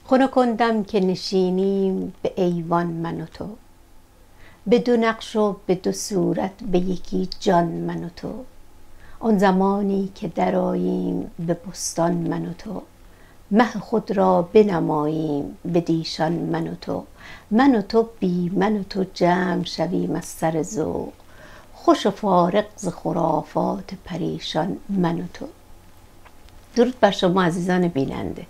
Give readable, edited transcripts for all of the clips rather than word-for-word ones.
خنک کندم که نشینیم به ایوان من و تو، به دو نقش و به دو صورت به یکی جان من و تو. آن زمانی که درآییم به بستان من و تو، مه خود را بنماییم به دیشان من و تو. من و تو بی من و تو جمع شویم از سر ذوق، خوش و فارغ ز خرافات پریشان من و تو. درود بر شما عزیزان بیننده.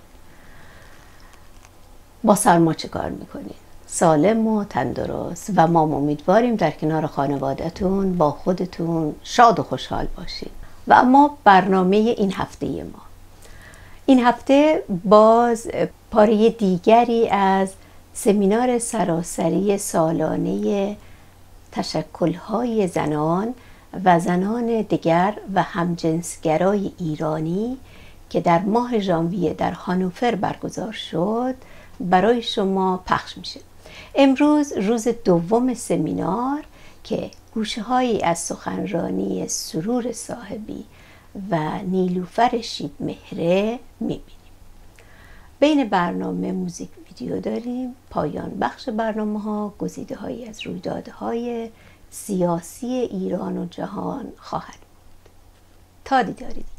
با سرما چه کار میکنید؟ سالم و تندرست و ما امیدواریم در کنار خانواده‌تون با خودتون شاد و خوشحال باشید. و اما برنامه این هفته ما، این هفته باز پاره دیگری از سمینار سراسری سالانه تشکل‌های زنان و زنان دیگر و همجنسگرای ایرانی که در ماه ژانویه در هانوفر برگزار شد برای شما پخش میشه. امروز روز دوم سمینار که گوشه‌هایی از سخنرانی سرور صاحبی و نیلوفر شیدمهره میبینیم. بین برنامه موزیک ویدیو داریم. پایان بخش برنامه ها گزیده هایی از رویدادهای سیاسی ایران و جهان خواهد بود. تا دیداری دیگر.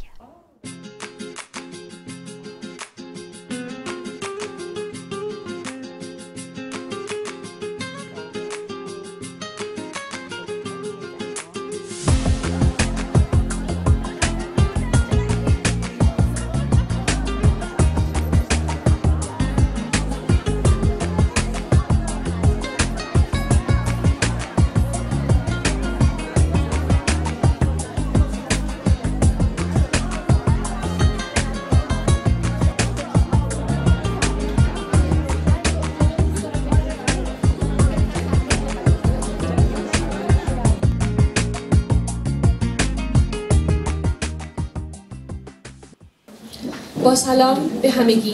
با سلام به همگی.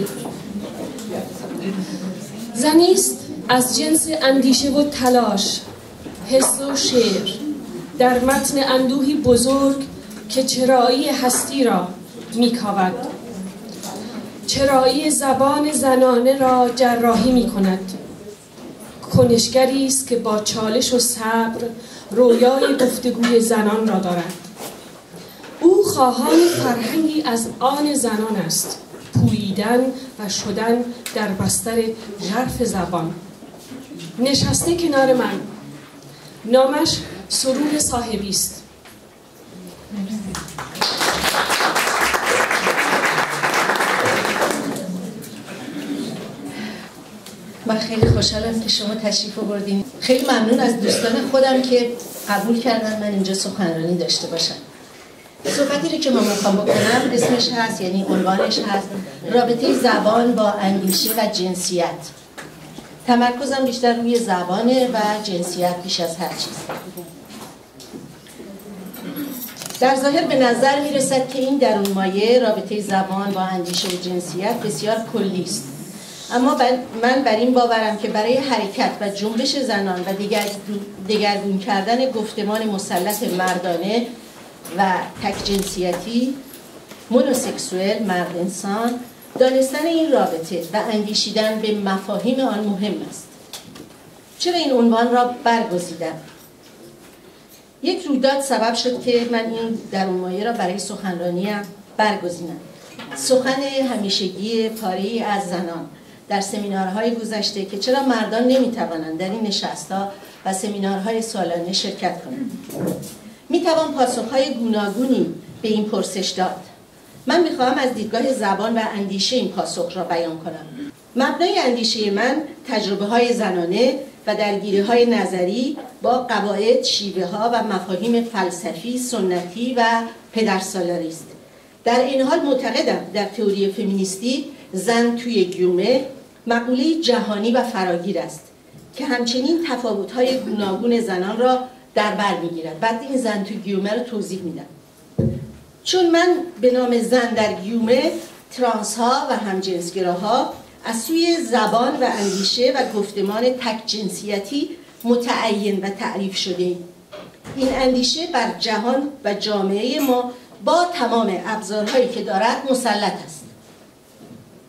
زنیست از جنس اندیشه و تلاش، حس و شعر در متن اندوهی بزرگ که چرایی هستی را میکاود. چرایی زبان زنانه را جراحی میکند. کنشگری است که با چالش و صبر رویای گفتگوی زنان را دارد. او خواهان فرهنگی از آن زنان است، پوییدن و شدن در بستر ژرف زبان. نشسته کنار من، نامش سرور صاحبی است. من خیلی خوشحالم که شما تشریف آوردین. خیلی ممنون از دوستان خودم که قبول کردن من اینجا سخنرانی داشته باشم. صحبتی رو که من میخوام بکنم اسمش هست، یعنی عنوانش هست رابطه زبان با اندیشه و جنسیت. تمرکزم بیشتر روی زبانه و جنسیت بیش از هر چیز. در ظاهر به نظر میرسد که این درون مایه رابطه زبان با اندیشه و جنسیت بسیار کلی است. اما من بر این باورم که برای حرکت و جنبش زنان و دگرگون کردن گفتمان مسلط مردانه و تک جنسیتی، مونوسکسوئل، مرد انسان، دانستن این رابطه و اندیشیدن به مفاهیم آن مهم است. چرا این عنوان را برگزیدم؟ یک رویداد سبب شد که من این درونمایه را برای سخنرانیم برگزینم. سخن همیشگی پاره‌ای از زنان در سمینارهای گذشته که چرا مردان نمیتوانند در این نشست‌ها و سمینارهای سالانه شرکت کنند. میتوان پاسخهای گوناگونی به این پرسش داد. من میخواهم از دیدگاه زبان و اندیشه این پاسخ را بیان کنم. مبنای اندیشه من تجربه های زنانه و درگیری های نظری با قواعد، شیوه ها و مفاهیم فلسفی، سنتی و پدرسالاری است. در این حال معتقدم در تئوری فمینیستی زن توی گیومه مقوله جهانی و فراگیر است که همچنین تفاوت‌های گوناگون زنان را در بر میگیرد. بعد این زن تو گیومه رو توضیح میدم. چون من به نام زن در گیومه ترانس ها و همجنسگراها از سوی زبان و اندیشه و گفتمان تک جنسیتی متعین و تعریف شده. این اندیشه بر جهان و جامعه ما با تمام ابزارهایی که دارد مسلط است.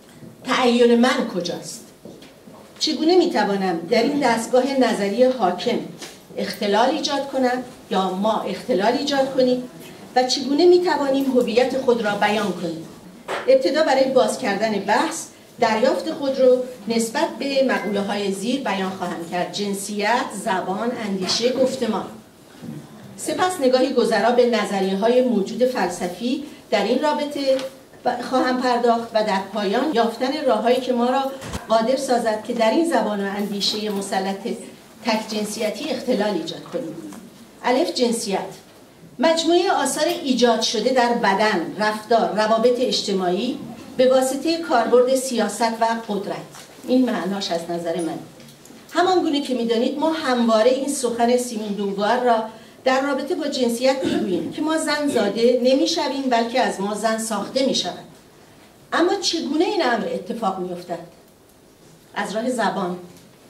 تعین من کجاست؟ چگونه میتوانم در این دستگاه نظری حاکم اختلال ایجاد کنم یا ما اختلال ایجاد کنیم و چگونه میتوانیم هویت خود را بیان کنیم؟ ابتدا برای باز کردن بحث دریافت خود رو نسبت به مقوله های زیر بیان خواهم کرد: جنسیت، زبان، اندیشه، گفتمان. سپس نگاهی گذرا به نظریه های موجود فلسفی در این رابطه خواهم پرداخت و در پایان یافتن راههایی که ما را قادر سازد که در این زبان و اندیشه مسلط تک جنسیتی اختلال ایجاد کنیم. الف، جنسیت. مجموعه آثار ایجاد شده در بدن، رفتار، روابط اجتماعی به واسطه کاربرد سیاست و قدرت. این معناش از نظر من. همان گونه که می‌دانید ما همواره این سخن سیمون دووار را در رابطه با جنسیت می‌گوییم که ما زن زاده نمی‌شویم بلکه از ما زن ساخته می‌شود. اما چگونه این امر اتفاق می‌افتد؟ از راه زبان.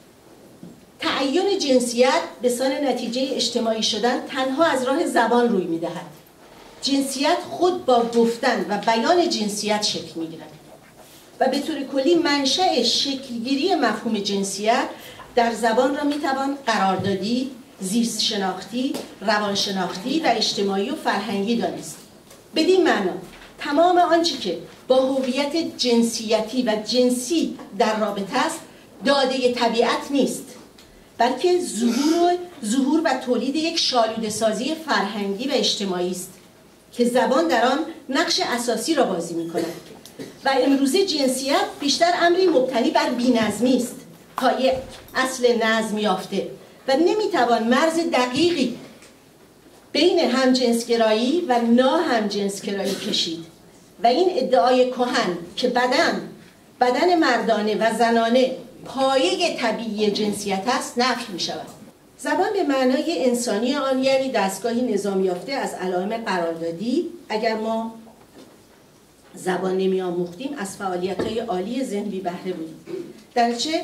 تعین جنسیت به سان نتیجه اجتماعی شدن تنها از راه زبان روی می‌دهد. جنسیت خود با گفتن و بیان جنسیت شکل می‌گیرد و به طور کلی منشأ شکلگیری مفهوم جنسیت در زبان را می‌توان قراردادی، زیست شناختی، روانشناختی و اجتماعی و فرهنگی دانست. بدین معنا تمام آنچه که با هویت جنسیتی و جنسی در رابطه است داده طبیعت نیست، بلکه ظهور و تولید یک شالوده‌سازی فرهنگی و اجتماعی است که زبان در آن نقش اساسی را بازی می‌کند. و امروزه جنسیت بیشتر امری مبتنی بر بی‌نظمی است تا یک اصل نظم یافته و نمیتوان مرز دقیقی بین همجنسگرایی و ناهمجنسگرایی کشید و این ادعای کهن که بدن مردانه و زنانه پایه طبیعی جنسیت است نفی می شود. زبان به معنای انسانی آن یعنی دستگاهی نظام یافته از علائم قراردادی. اگر ما زبان نمی آموختیم از فعالیت‌های عالی ذهن بی بهره بودیم. درچه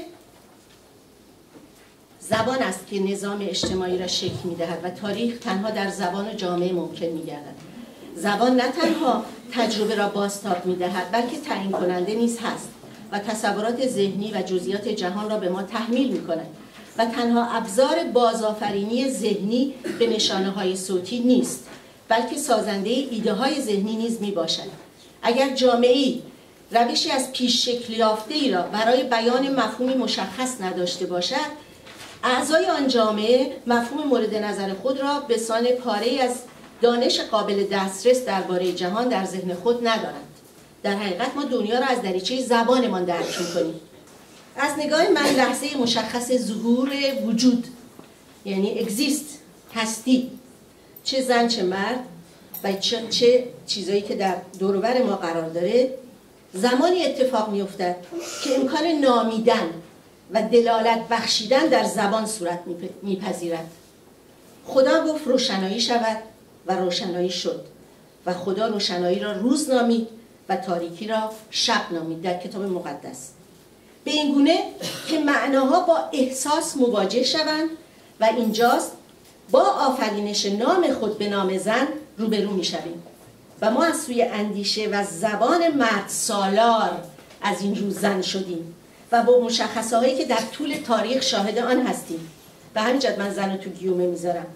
زبان است که نظام اجتماعی را شکل می‌دهد و تاریخ تنها در زبان و جامعه ممکن می‌گردد. زبان نه تنها تجربه را بازتاب می‌دهد بلکه تعیین کننده نیز هست و تصورات ذهنی و جزئیات جهان را به ما تحمیل می‌کند و تنها ابزار بازآفرینی ذهنی به نشانه‌های صوتی نیست بلکه سازنده ایده‌های ذهنی نیز می‌باشد. اگر جامعه‌ای روشی از پیش شکل یافته‌ای را برای بیان مفهومی مشخص نداشته باشد، اعضای آن جامعه مفهوم مورد نظر خود را به سان پاره‌ای از دانش قابل دسترس درباره جهان در ذهن خود ندارند. در حقیقت ما دنیا را از دریچه زبانمان درک می‌کنیم. از نگاه من لحظه مشخص ظهور وجود یعنی اگزیست، هستی، چه زن چه مرد و چه چیزایی که در دور و بر ما قرار داره، زمانی اتفاق می‌افتد که امکان نامیدن و دلالت بخشیدن در زبان صورت میپذیرد. خدا گفت روشنایی شود و روشنایی شد و خدا روشنایی را روز نامید و تاریکی را شب نامید در کتاب مقدس. به این گونه که معناها با احساس مواجه شوند و اینجاست با آفرینش نام خود به نام زن روبرو میشویم و ما از سوی اندیشه و زبان مرد سالار از این رو زن شدیم و با مشخصه هایی که در طول تاریخ شاهد آن هستیم. به همین جهت من زن رو تو گیومه میذارم.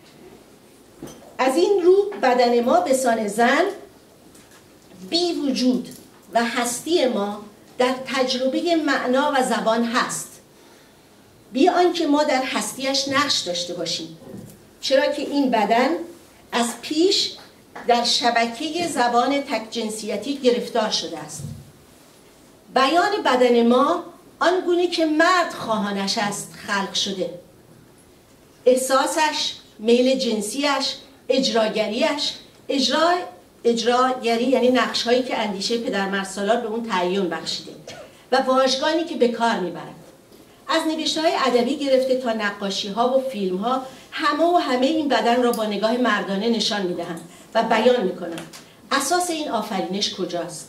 از این رو بدن ما به سان زن بی وجود و هستی ما در تجربه معنا و زبان هست، بی آنکه ما در هستیش نقش داشته باشیم، چرا که این بدن از پیش در شبکه زبان تک جنسیتی گرفتار شده است. بیان بدن ما آنگونه که مرد خواهانش است خلق شده. احساسش، میل جنسیش، اجراگریش، اجراگری یعنی نقش هایی که اندیشه پدرمردسالار به اون تعین بخشیده و واژگانی که به کار میبرد. از نوشته های ادبی گرفته تا نقاشی ها و فیلم ها همه این بدن را با نگاه مردانه نشان میدهند و بیان میکنند. اساس این آفرینش کجاست؟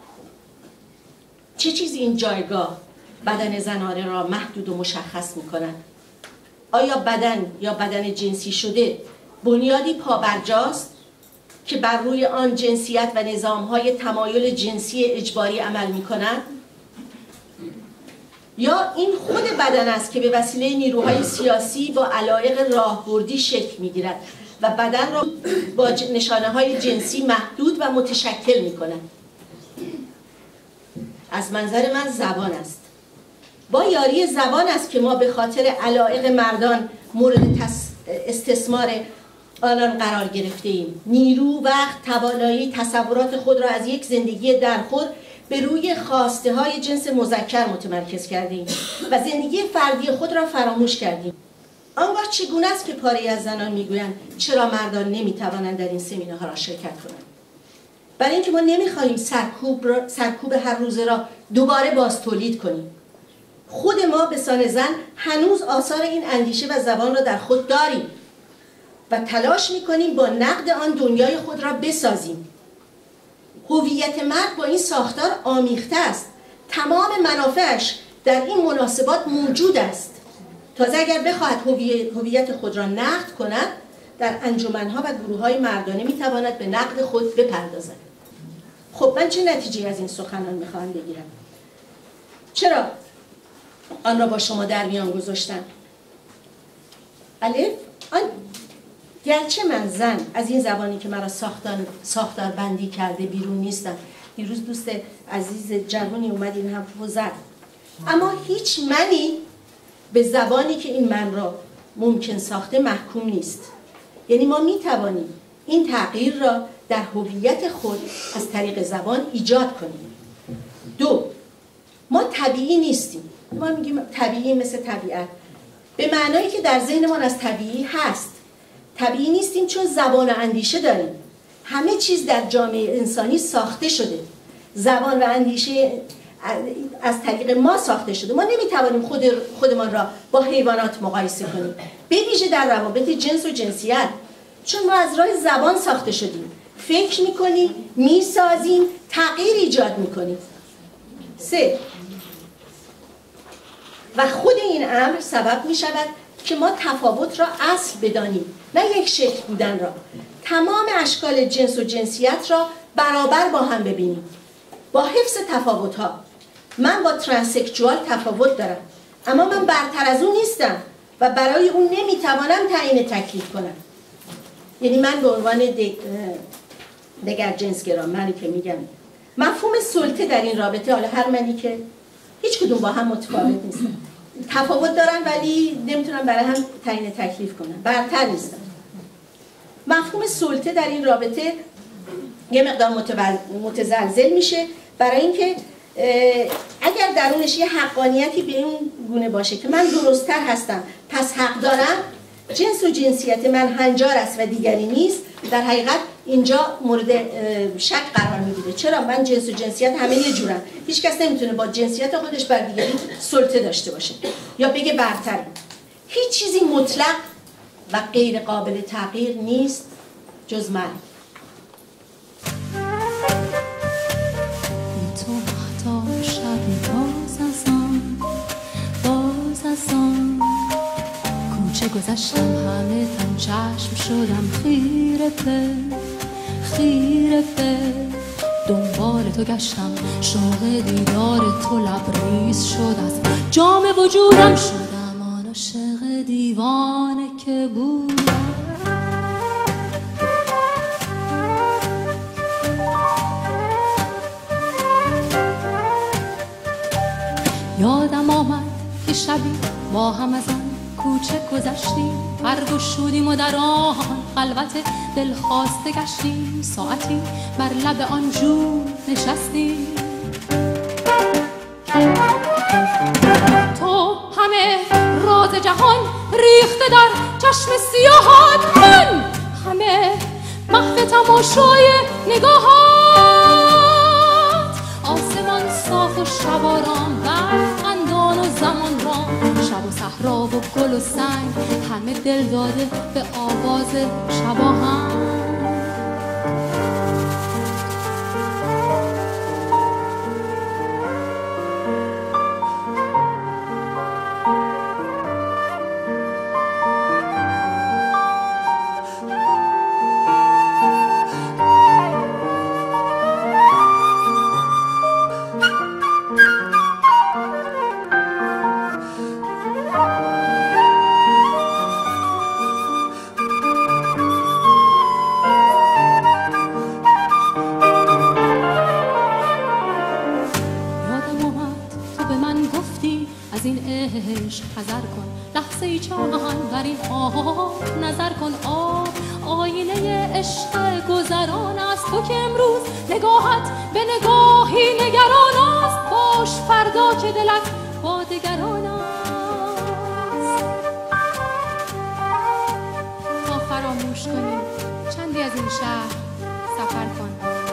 چه چیزی این جایگاه بدن زنانه را محدود و مشخص میکنند؟ آیا بدن یا بدن جنسی شده بنیادی پابرجاست که بر روی آن جنسیت و نظام‌های تمایل جنسی اجباری عمل می‌کنند؟ یا این خود بدن است که به وسیله نیروهای سیاسی با علایق راهبردی شکل میگیرد و بدن را با نشانه‌های جنسی محدود و متشکل می‌کند. از منظر من زبان است. با یاری زبان است که ما به خاطر علایق مردان مورد استثمار آنان قرار گرفته ایم. نیرو، وقت، توانایی، تصورات خود را از یک زندگی درخور به روی خواسته های جنس مذکر متمرکز کردیم و زندگی فردی خود را فراموش کردیم. آنگاه چگونه است که پاره از زنان میگویند چرا مردان نمیتوانند در این سمینارها را شرکت کنند؟ برای اینکه ما نمیخواهیم سرکوب هر روزه را دوباره باز تولید کنیم. خود ما به سان زن هنوز آثار این اندیشه و زبان را در خود داریم و تلاش میکنیم با نقد آن دنیای خود را بسازیم. هویت مرد با این ساختار آمیخته است. تمام منافعش در این مناسبات موجود است. تازه اگر بخواهد هویت خود را نقد کند، در انجمنها و گروه‌های مردانه میتواند به نقد خود بپردازد. خب من چه نتیجه از این سخنان میخواهم بگیرم؟ چرا آن را با شما در میان گذاشتم؟ الف، آن گرچه من زن از این زبانی که مرا ساختار بندی کرده بیرون نیستم. دیروز دوست عزیز جوانی اومد این هم زد. اما هیچ منی به زبانی که این من را ممکن ساخته محکوم نیست. یعنی ما میتوانیم این تغییر را در هویت خود از طریق زبان ایجاد کنیم. دو، ما طبیعی نیستیم. ما میگیم طبیعی مثل طبیعت، به معنایی که در ذهنمان از طبیعی هست. طبیعی نیستیم چون زبان و اندیشه داریم. همه چیز در جامعه انسانی ساخته شده. زبان و اندیشه از طریق ما ساخته شده. ما نمیتوانیم خودمان را با حیوانات مقایسه کنیم، به ویژه در روابط جنس و جنسیت، چون ما از راه زبان ساخته شدیم. فکر میکنیم، میسازیم، تغییر ایجاد میکنیم. سه، و خود این امر سبب میشود که ما تفاوت را اصل بدانیم، نه یک شکل بودن را. تمام اشکال جنس و جنسیت را برابر با هم ببینیم، با حفظ تفاوت‌ها. من با ترانسکشوال تفاوت دارم، اما من برتر از اون نیستم و برای اون نمیتوانم تعیین تکلیف کنم. یعنی من به عنوان دگر جنسگرا، منی که میگم مفهوم سلطه در این رابطه، حالا هر منی که هیچ کدوم با هم متفاوت نیستن، تفاوت دارن ولی نمیتونن برای هم تعیین تکلیف کنن، برتر نیستن. مفهوم سلطه در این رابطه یه مقدار متزلزل میشه، برای اینکه اگر درونش یه حقانیتی به این گونه باشه که من درست‌تر هستم پس حق دارم، جنس و جنسیت من هنجار است و دیگری نیست، در حقیقت اینجا مورد شک قرار میگیره. چرا؟ من جنس و جنسیت همه یه جورن، هیچ کس نمیتونه با جنسیت خودش بر دیگری سلطه داشته باشه یا بگه برتر. هیچ چیزی مطلق و غیر قابل تغییر نیست جز من. تو مهتاب شبی باز از آن کوچه گذشتم، همه تن چشم شدم خیره به دنبال تو گشتم، شوق دیدار تو لبریز شد، از جام وجودم شدم آن عاشق دیوانه که بودم. یادم آمد که شبی با هم از آن کوچه گذشتیم، برگشودیم و در آن خلوت دلخواسته گشتیم، ساعتی بر لب آن جو نشستیم. تو همه راز جهان ریخته در چشم سیاهات، من همه محو تماشای نگاهات. آسمان صاف و شب آرام، خندان و زمان رام، شب و صحرا و گل و سنگ، همه دل داده به آواز شباهنگ. این آب نظر کن آب آینه عشق گذران است. تو که امروز نگاهت به نگاهی نگران است، باش فردا که دلت با دگران است. تا فراموش کنی چندی از این شهر سفر کن.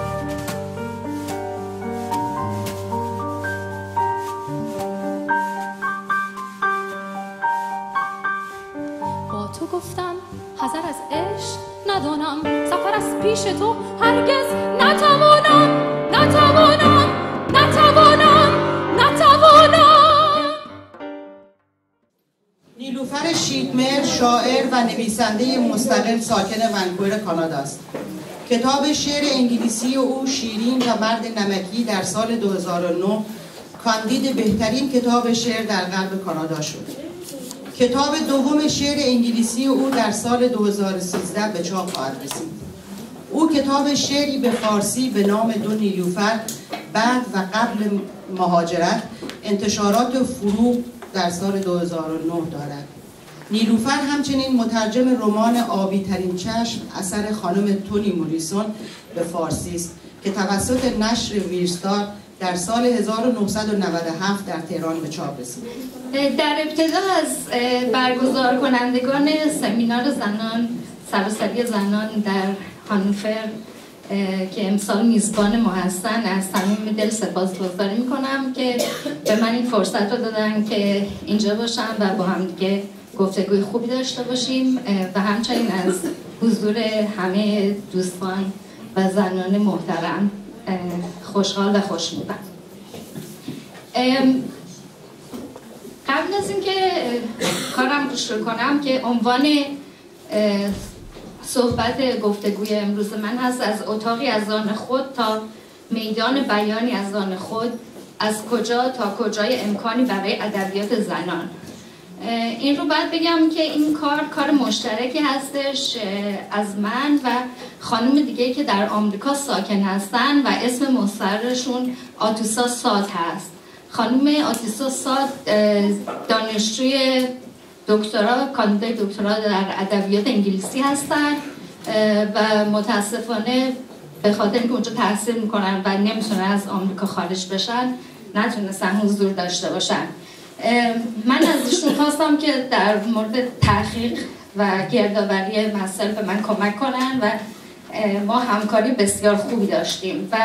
با تو گفتم حذر از عشق ندانم، سفر از پیش تو هرگز نتوانم نتوانم نتوانم نتوانم. نیلوفر شیدمر شاعر و نویسنده مستقل ساکن ونکوور کانادا است. کتاب شعر انگلیسی او شیرین و مرد نمکی در سال 2009 کاندید بهترین کتاب شعر در غرب کانادا شد. کتاب دوم شعر انگلیسی او در سال 2013 به چاپ خواهد رسید. او کتاب شعری به فارسی به نام دو نیلوفر بعد و قبل مهاجرت انتشارات فروغ در سال 2009 دارد. نیلوفر همچنین مترجم رمان آبی ترین چشم اثر خانم تونی موریسون به فارسی است که توسط نشر ویرستار در سال 1997 در تهران به چاپ رسید. در ابتدا از برگزار کنندگان سمینار زنان سراسری زنان در هانوفر که امسال میزبان ما هستن از صمیم دل سپاسگزاری میکنم که به من این فرصت رو دادن که اینجا باشم و با هم دیگه گفتگوی خوبی داشته باشیم و همچنین از حضور همه دوستان و زنان محترم خوشحال و خوشنودم. قبل از اینکه کارم رو شروع کنم که عنوان صحبت گفتگوی امروز من هست از اتاقی از آن خود تا میدان بیانی از آن خود، از کجا تا کجای امکانی برای ادبیات زنان. این رو باید بگم که این کار مشترکی هستش از من و خانم دیگه که در آمریکا ساکن هستن و اسم مستعارشون آتوسا ساد هست. خانم آتوسا ساد دانشجوی دکترا کاندیدای دکترا در ادبیات انگلیسی هستن و متاسفانه به خاطر اینکه اونجا تحصیل میکنن و نمیتونن از آمریکا خارج بشن نتونستن حضور داشته باشن. من از ایشون خواستم که در مورد تحقیق و گردآوری مسائل به من کمک کنن و ما همکاری بسیار خوبی داشتیم و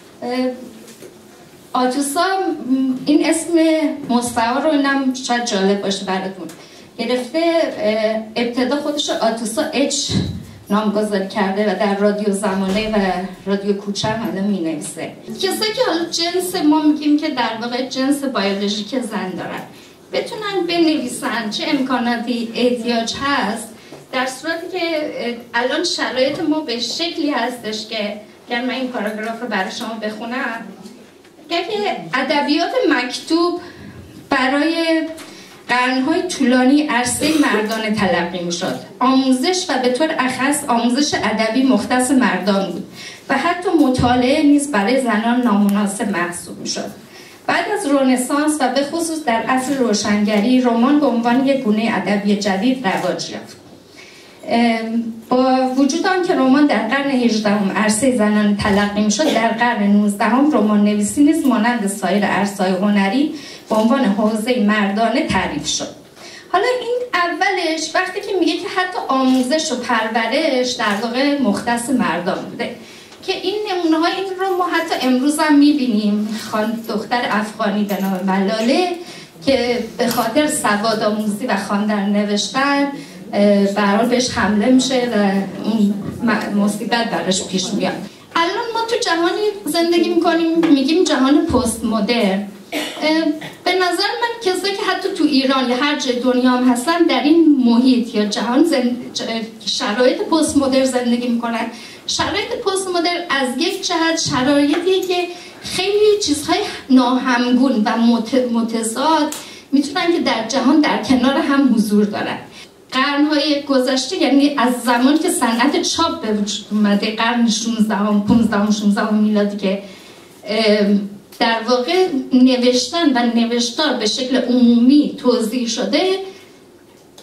آتوسا این اسم مستعار رو اینم شاید جالب باشه براتون گرفته. ابتدا خودش آتوسا اچ نامگذاری کرده و در رادیو زمانه و رادیو کوچه هم الان می نویسه. کسایی که حالا جنس ما میگیم که در واقع جنس بیولوژیک زن دارن بتونن بنویسن چه امکاناتی احتیاج هست، در صورتی که الان شرایط ما به شکلی هستش که اگر من این پاراگراف رو برای شما بخونم که ادبیات مکتوب برای قرن‌های طولانی عرصه مردانه تلقی می‌شد. آموزش و به طور اخص آموزش ادبی مختص مردان بود و حتی مطالعه نیز برای زنان نامناسب محسوب می‌شد. بعد از رنسانس و به خصوص در عصر روشنگری رمان به عنوان یک گونه ادبی جدید رواج یافت. با وجود آنکه رمان در قرن 18 عرصه زنان تلقی می‌شد، در قرن 19 رمان نویسی نیز مانند سایر عرصه‌های هنری به عنوان حوزه مردانه تعریف شد. حالا این اولش وقتی که میگه که حتی آموزش و پرورش در واقع مختص مردان بوده که این نمونه های این رو ما حتی امروز هم میبینیم. دختر افغانی به نام ملاله که به خاطر سواد آموزی و خواندن نوشتن به هر حال بهش حمله میشه و اون مصیبت براش پیش میاد. الان ما تو جهانی زندگی میکنیم میگیم جهان پست مدرن. به نظر من کسایی که حتی تو ایران یا هر جای دنیا هم هستن در این محیط یا جهان شرایط پست مدرن زندگی میکنن. شرایط پست مدرن از یک جهت شرایطی که خیلی چیزهای ناهمگون و متضاد میتونن که در جهان در کنار هم حضور دارن. قرن‌های گذشته یعنی از زمانی که صنعت چاپ به وجود اومده قرن 16 15 16 میلادی که در واقع نوشتن و نوشتار به شکل عمومی توزیع شده،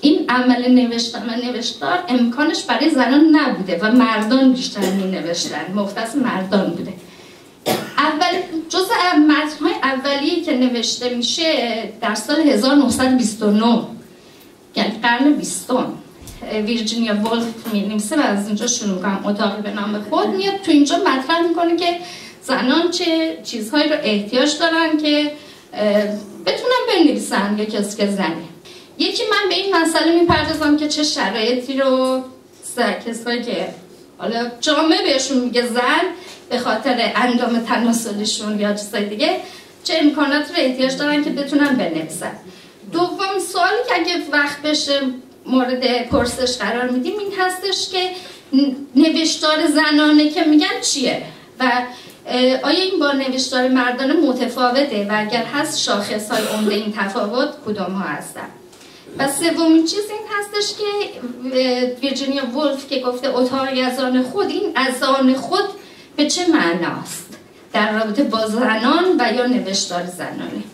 این عمل نوشتن و نوشتار امکانش برای زنان نبوده و مردان بیشتر می نوشتن، مختص مردان بوده. جز متن‌های اولیه‌ای که نوشته میشه در سال 1929 یعنی قرن 20 ویرجینیا ولف می‌نویسه و از اینجا شروع می‌کنم اتاقی به نام خود میاد تو اینجا مطرح میکنه که زنان چه چیزهایی رو احتیاج دارن که بتونن بنویسن یا کسی که زنه. یکی من به این مسئله میپردازم که چه شرایطی رو کسایی که حالا جامعه بهشون میگه زن به خاطر اندام تناسلیشون یا چیزای دیگه چه امکانات رو احتیاج دارن که بتونن بنویسن. دوم سوالی که اگه وقت بشه مورد پرسش قرار میدیم این هستش که نوشتار زنانه که میگن چیه و آیا این با نوشتار مردانه متفاوته و اگر هست شاخصهای عمده این تفاوت کدام ها هستن. و سومین چیز این هستش که ویرجینیا ولف که گفته اتاقی از آن خود، این از آن خود به چه معناست در رابطه با زنان و یا نوشتار زنانه.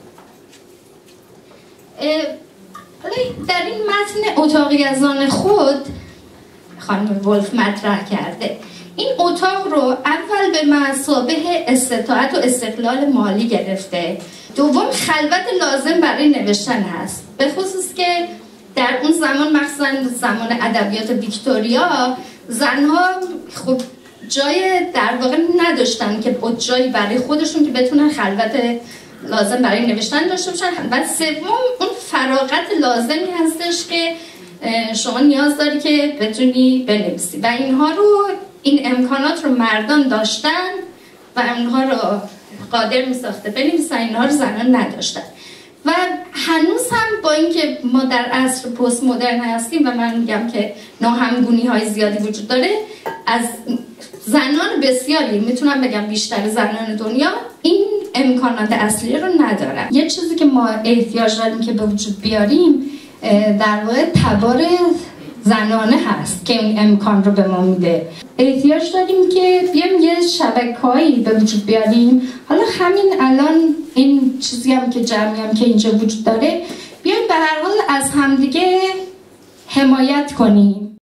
در این متن اتاقی از آن خود خانم ولف مطرح کرده این اتاق رو اول به مثابه استطاعت و استقلال مالی گرفته، دوم خلوت لازم برای نوشتن هست، به خصوص که در اون زمان مخصوصا زمان ادبیات ویکتوریا زنها خب جای در واقع نداشتن که جایی برای خودشون که بتونن خلوت لازم برای نوشتن داشته باشن و سوم اون فراغت لازمی هستش که شما نیاز داری که بتونی بنویسی و اینها رو این امکانات رو مردان داشتن و اینها رو قادر می ساخته بنویسن، اینها رو زنان نداشتن و هنوز هم با اینکه ما در عصر پست مدرن هستیم و من میگم که ناهمگونی های زیادی وجود داره، از زنان بسیاری میتونم بگم بیشتر زنان دنیا این امکانات اصلی رو ندارن. یه چیزی که ما احتیاج داریم که به وجود بیاریم در واقع تبار زنانه هست که این امکان رو به ما میده. احتیاج داریم که بیایم یه شبکه‌ای به وجود بیاریم. حالا همین الان این چیزی هم که جمعی هم که اینجا وجود داره بیایم به هر حال از همدیگه حمایت کنیم.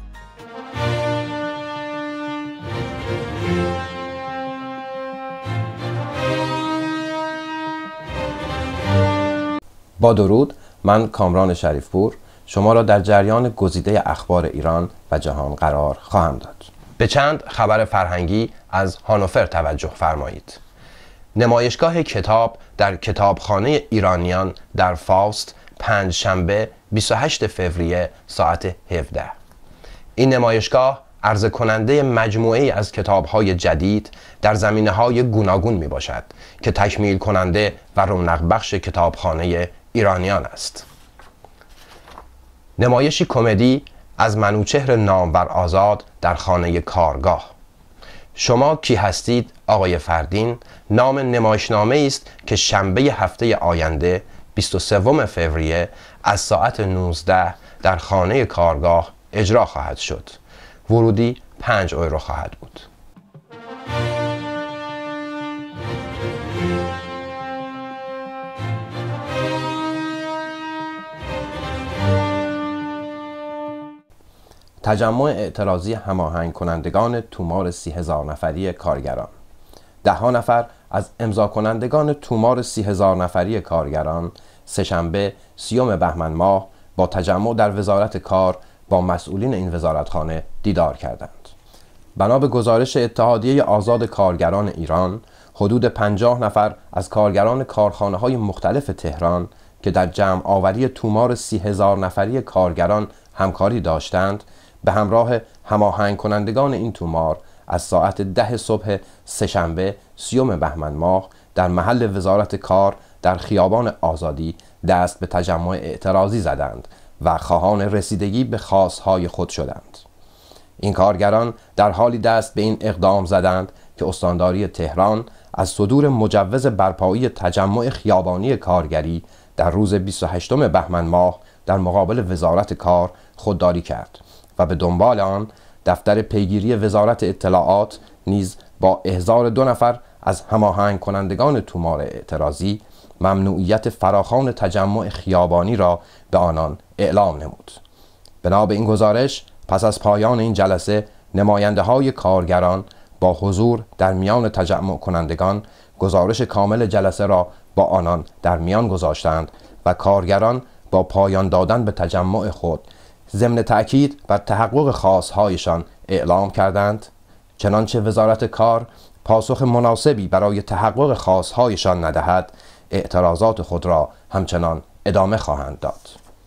با درود، من کامران شریفپور شما را در جریان گزیده اخبار ایران و جهان قرار خواهم داد. به چند خبر فرهنگی از هانوفر توجه فرمایید. نمایشگاه کتاب در کتابخانه ایرانیان در فاست پنجشنبه 28 فوریه ساعت 17. این نمایشگاه عرضه کننده مجموعه‌ای از کتاب‌های جدید در زمینه‌های گوناگون میباشد که تکمیل کننده و رونق بخش کتابخانه ایرانیان است. نمایشی کمدی از منوچهر نامور آزاد در خانه کارگاه. شما کی هستید آقای فردین نام نمایشنامه است که شنبه هفته آینده 23 فوریه از ساعت 19 در خانه کارگاه اجرا خواهد شد. ورودی 5 یورو خواهد بود. تجمع اعتراضی هماهنگ کنندگان تومار 30,000 نفری کارگران. 10 نفر از امضا کنندگان تومار 30,000 نفری کارگران سه‌شنبه 30 بهمن ماه با تجمع در وزارت کار با مسئولین این وزارتخانه دیدار کردند. بنا به گزارش اتحادیه آزاد کارگران ایران، حدود 50 نفر از کارگران کارخانه‌های مختلف تهران که در جمع آوری تومار 30,000 نفری کارگران همکاری داشتند، به همراه هماهنگ کنندگان این تومار از ساعت 10 صبح سه‌شنبه 30 بهمن ماه در محل وزارت کار در خیابان آزادی دست به تجمع اعتراضی زدند و خواهان رسیدگی به خواستهای خود شدند. این کارگران در حالی دست به این اقدام زدند که استانداری تهران از صدور مجوز برپایی تجمع خیابانی کارگری در روز 28 بهمن ماه در مقابل وزارت کار خودداری کرد و به دنبال آن دفتر پیگیری وزارت اطلاعات نیز با احضار 2 نفر از هماهنگ کنندگان تومار اعتراضی ممنوعیت فراخوان تجمع خیابانی را به آنان اعلام نمود. بنا به این گزارش پس از پایان این جلسه نماینده های کارگران با حضور در میان تجمع کنندگان گزارش کامل جلسه را با آنان در میان گذاشتند و کارگران با پایان دادن به تجمع خود ضمن تأکید بر تحقق خواستهایشان اعلام کردند، چنانچه وزارت کار پاسخ مناسبی برای تحقق خواستهایشان ندهد اعتراضات خود را همچنان ادامه خواهند داد.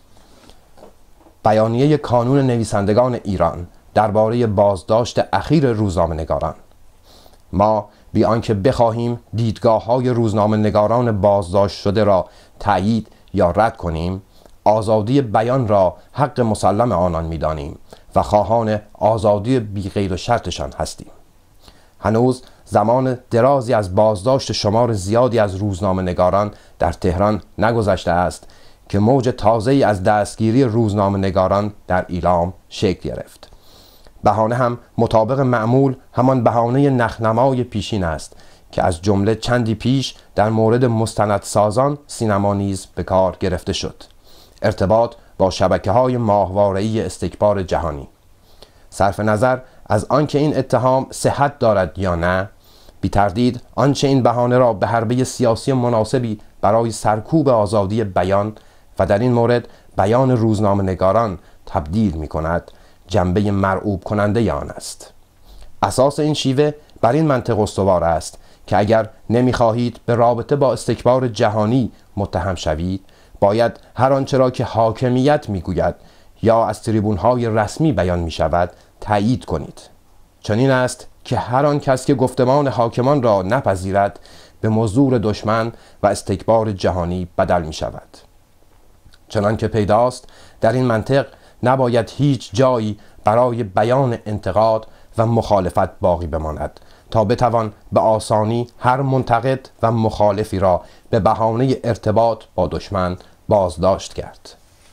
بیانیه کانون نویسندگان ایران درباره بازداشت اخیر روزنامه‌نگاران. ما بی آنکه بخواهیم دیدگاه‌های روزنامه‌نگاران بازداشت شده را تأیید یا رد کنیم، آزادی بیان را حق مسلم آنان می‌دانیم و خواهان آزادی بی قید و شرطشان هستیم. هنوز زمان درازی از بازداشت شمار زیادی از روزنامه‌نگاران در تهران نگذشته است که موج تازه‌ای از دستگیری روزنامه‌نگاران در ایلام شکل گرفت. بهانه هم مطابق معمول همان بهانه نخنمای پیشین است که از جمله چندی پیش در مورد مستندسازان سینما نیز به کار گرفته شد: ارتباط با شبکه‌های ماهواره‌ای استکبار جهانی. صرف نظر از آنکه این اتهام صحت دارد یا نه، بی تردید آنچه این بهانه را به حربه سیاسی مناسبی برای سرکوب آزادی بیان و در این مورد بیان روزنامه‌نگاران تبدیل می کند جنبه مرعوب کننده آن است. اساس این شیوه بر این منطق استوار است که اگر نمی‌خواهید به رابطه با استکبار جهانی متهم شوید، باید هر آنچه را که حاکمیت میگوید یا از تریبون‌های رسمی بیان می‌شود تأیید کنید. چنین است که هر آن کس که گفتمان حاکمان را نپذیرد به مزدور دشمن و استکبار جهانی بدل می‌شود. چنان که پیداست در این منطق نباید هیچ جایی برای بیان انتقاد و مخالفت باقی بماند تا بتوان به آسانی هر منتقد و مخالفی را به بهانه ارتباط با دشمن بازداشت کرد.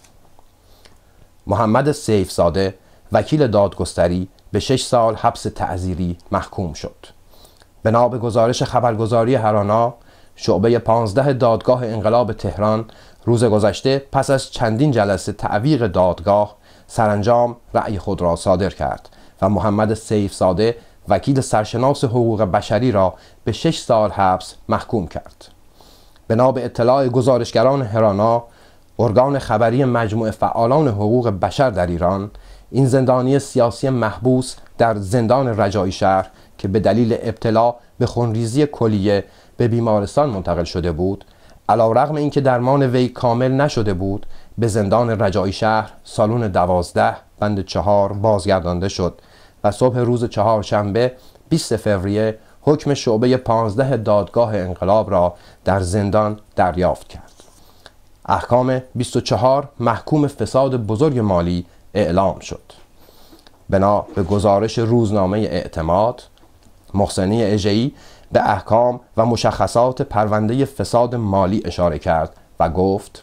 محمد سیفزاده وکیل دادگستری به 6 سال حبس تعزیری محکوم شد. بنا به گزارش خبرگزاری هرانا، شعبه 15 دادگاه انقلاب تهران روز گذشته پس از چندین جلسه تعویق دادگاه سرانجام رأی خود را صادر کرد و محمد سیفزاده وکیل سرشناس حقوق بشری را به 6 سال حبس محکوم کرد. بنا به اطلاع گزارشگران هرانا، ارگان خبری مجموعه فعالان حقوق بشر در ایران، این زندانی سیاسی محبوس در زندان رجایی شهر که به دلیل ابتلا به خونریزی کلیه به بیمارستان منتقل شده بود، علیرغم اینکه درمان وی کامل نشده بود، به زندان رجایی شهر سالن 12 بند 4 بازگردانده شد و صبح روز چهارشنبه 20 فوریه حکم شعبه 15 دادگاه انقلاب را در زندان دریافت کرد. احکام 24 محکوم فساد بزرگ مالی اعلام شد. بنا به گزارش روزنامه اعتماد، محسنی اژه‌ای به احکام و مشخصات پرونده فساد مالی اشاره کرد و گفت: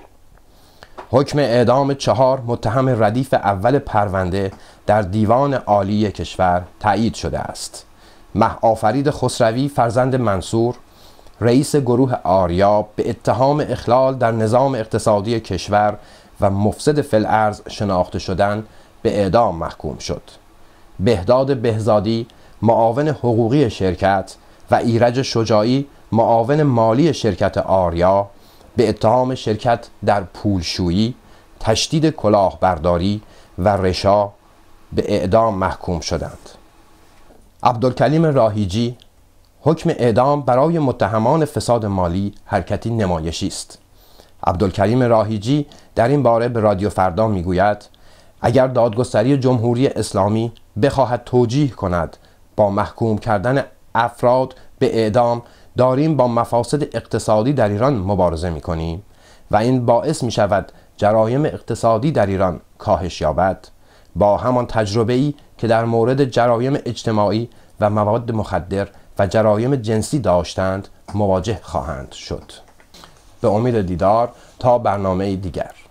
حکم اعدام 4 متهم ردیف اول پرونده در دیوان عالی کشور تایید شده است. مهآفرید خسروی فرزند منصور، رئیس گروه آریا، به اتهام اخلال در نظام اقتصادی کشور و مفسد فی الارض شناخته شدن به اعدام محکوم شد. بهداد بهزادی، معاون حقوقی شرکت، و ایرج شجاعی، معاون مالی شرکت آریا، به اتهام شرکت در پولشویی، تشدید کلاهبرداری و رشا به اعدام محکوم شدند. عبدالکلیم راهیجی، حکم اعدام برای متهمان فساد مالی حرکتی نمایشی است. عبدالکلیم راهیجی در این باره به رادیو فردا میگوید: اگر دادگستری جمهوری اسلامی بخواهد توجیه کند با محکوم کردن افراد به اعدام داریم با مفاسد اقتصادی در ایران مبارزه میکنیم و این باعث می شود جرایم اقتصادی در ایران کاهش یابد، با همان تجربه‌ای که در مورد جرایم اجتماعی و مواد مخدر و جرایم جنسی داشتند مواجه خواهند شد. به امید دیدار تا برنامه دیگر.